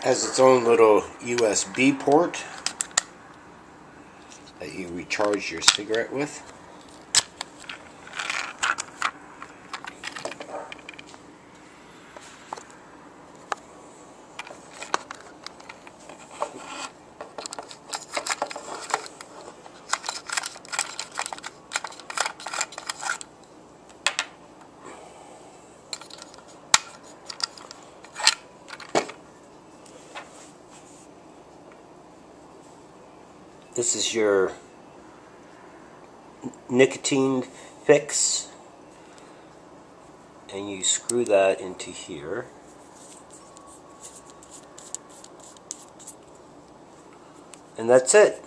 has its own little USB port that you recharge your cigarette with. This is your nicotine fix, and you screw that into here. And that's it.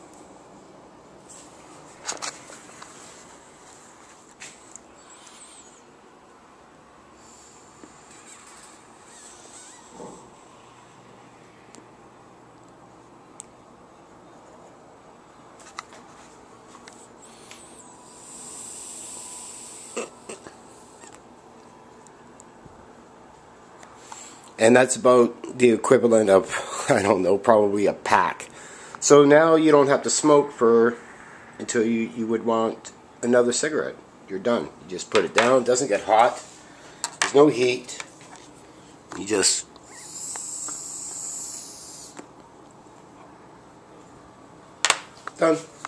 And that's about the equivalent of, I don't know, probably a pack. So now you don't have to smoke until you would want another cigarette. You're done. You just put it down. It doesn't get hot. There's no heat. You just done.